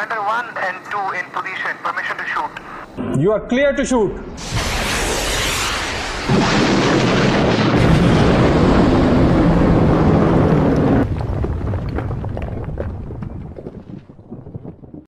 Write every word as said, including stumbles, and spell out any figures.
Commander one and two in position. Permission to shoot. You are clear to shoot.